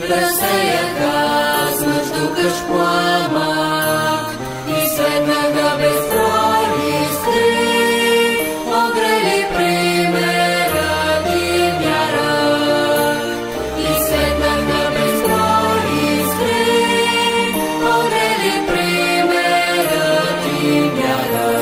Разсеяха с въздуха пламък и светнаха безброй искри, огрели примерът и вяра. И светнаха безброй искри, огрели примерът и вяра.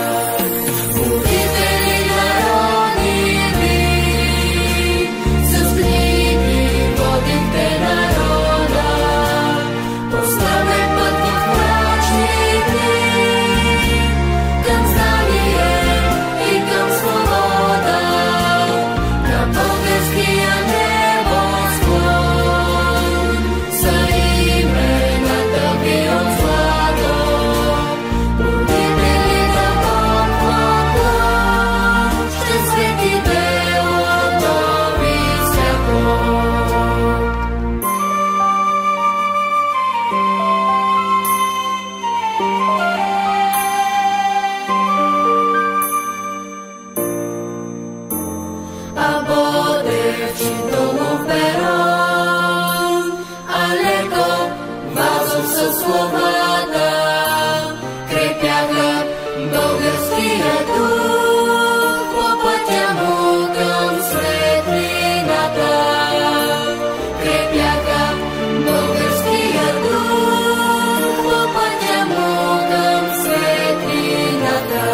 Учители народи ви, с книги водихте народа, по славен път в мрачни дни, към знание и към свобода, към българския небосклон. За имената ви от злато, родители на поклон, ще светите от нови святlo. А Бодев Читолов Перон, а Леко Вазов със словата крепяха българския дух по пътя му към светлината. Крепяха българския дух по пътя му към светлината.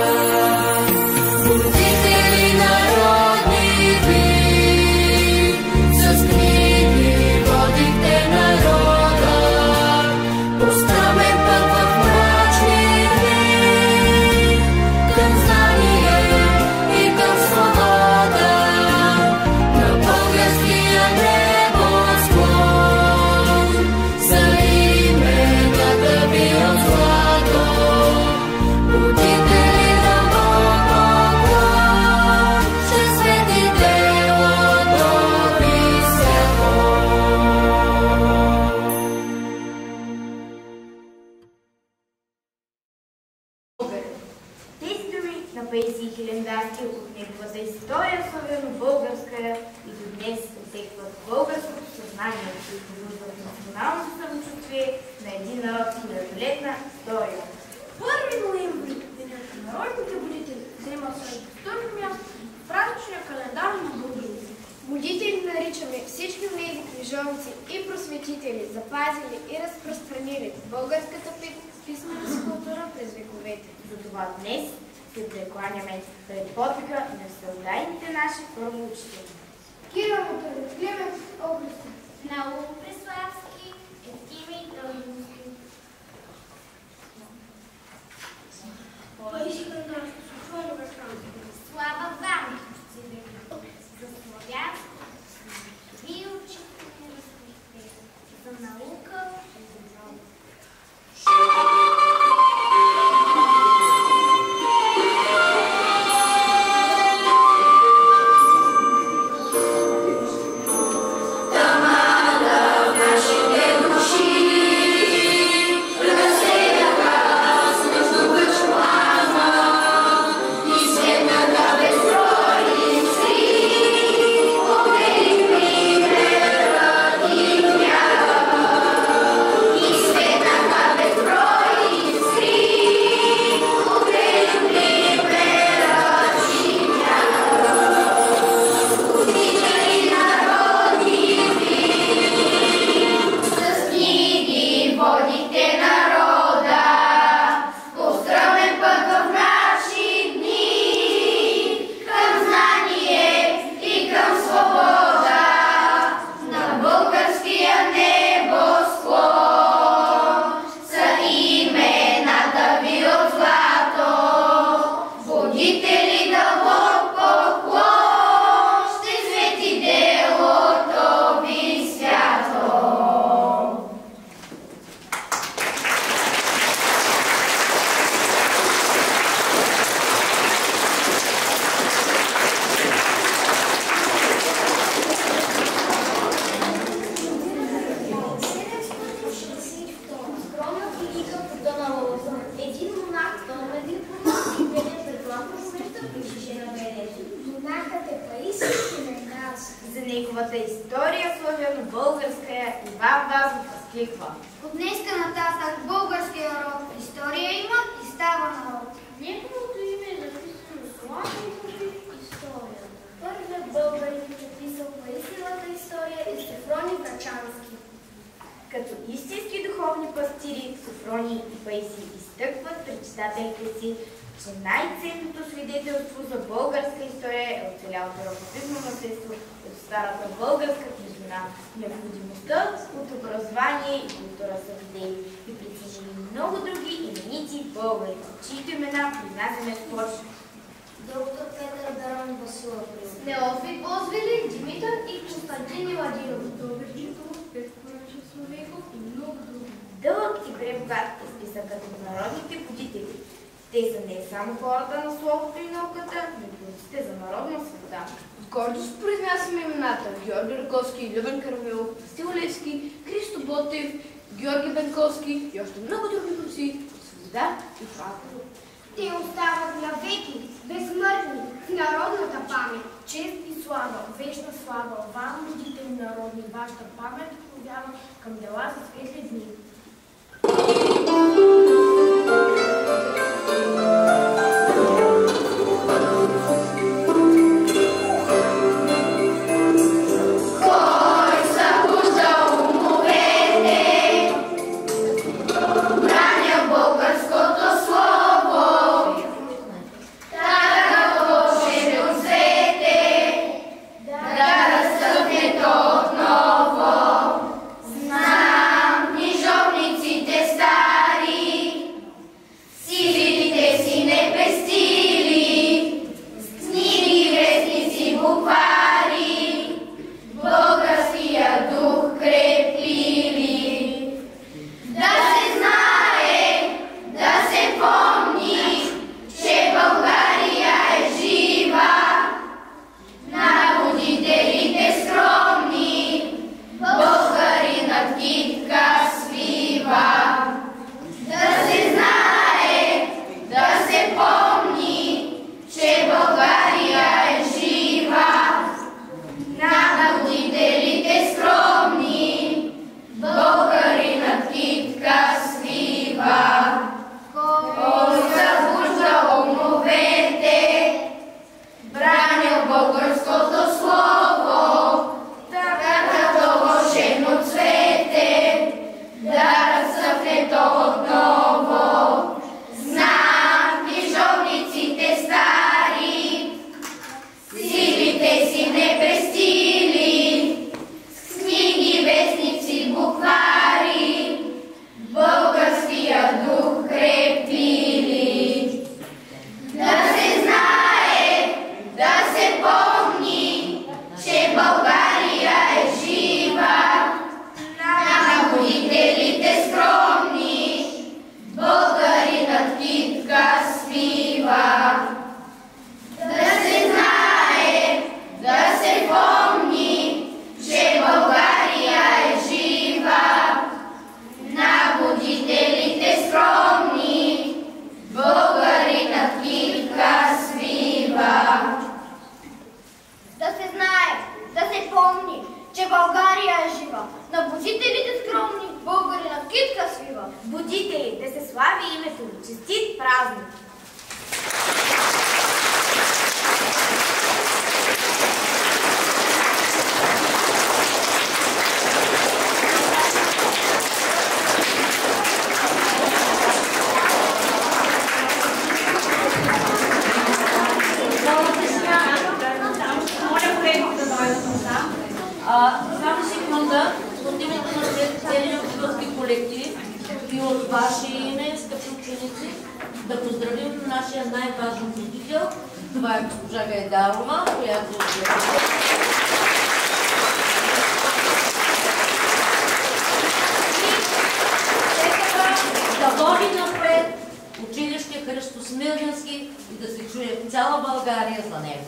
Учители народни ви, с книги водихте народа, по стръмен път в мрачни дни, към знание и към свобода, на българския небосклон. За имената ви от злато, родители на поклон, ще светите от нови святlo. Тези думи на Паисий Хилендарски от неговата история, особено българска, и до днес отекват в българското съзнание и пробуждат националното самочувствие на един народ с хилядолетна история. 1 ноември, денят на народните будители, взема своето достойно място в празничния календар на българите. Будители наричаме всички онези книжовници и просветители, запазили и разпространили българската писменост и култура през вековете. Затова днес се прекланяме пред подвига на всеотдайните наши първоучители. Кирил Мотърев, Климент Огрестов, Наум Преславски, Евтимий Дължински. Паисий Хилендарски, Софрони Бешански, Слава Ванов, за славянство, вие учите за наука и за наука. славяно-българска Иван Вазов възкликва. От днеска нататък българския народ история има и става народ. Неговото име е записано славно в историята. Първият българин написал поезията история е Софроний Врачански. Като истински духовни пастири, Софроний и Паисий изтъкват пред читателите си, че най-ценното свидетелство за българска история е оцелялото ръкописно наследство от старата българска книжнина. Необходимостта от образование и култура са видели и преценили много други именити българи, чието имена произнасяме с почва. Доктор Петър Берон Василов, Неофит Бозвели, Димитър и Константин Ладинов, Добър Читов, Петко Словеков и много други. Дълъг и пребогат е списъкът от народните будители. Те са не само хората на словото и науката, но и творците за народна свобода. С гордост произнасяме имената Георги Раковски, Любен Каравелов, Васил Левски, Христо Ботев, Георги Бенковски и още много други творци от свобода и правда. Те остават навеки, безсмъртни, в народната памет. Чест и слава, вечна слава, вам, будители народни, вашата памет повява към дела за светли дни. Будители, да се слави името. Честит празник! Само секунда, от името на целия български колектив и от ваше име, скъпи ученици, да поздравим нашия най-важен будител. Това е госпожа Гайдарова, която да води напред училище Христо Смирненски и да се чуе в цяла България за него.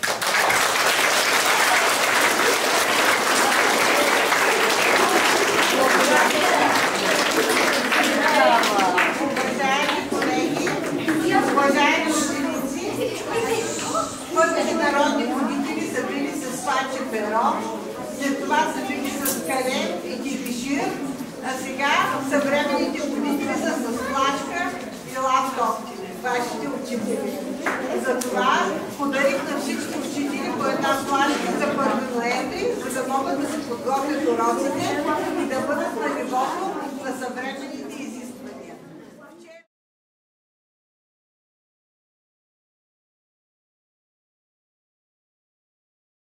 Уважаеми колеги, уважаеми ученици, първите народни будители са били с Паче перо, след това са били сега съвременните учители са с флашка и лаптопче. Вашите учители. Затова подарих на всички учители по една флашка за 1 ноември, за да могат да се подготвят уроците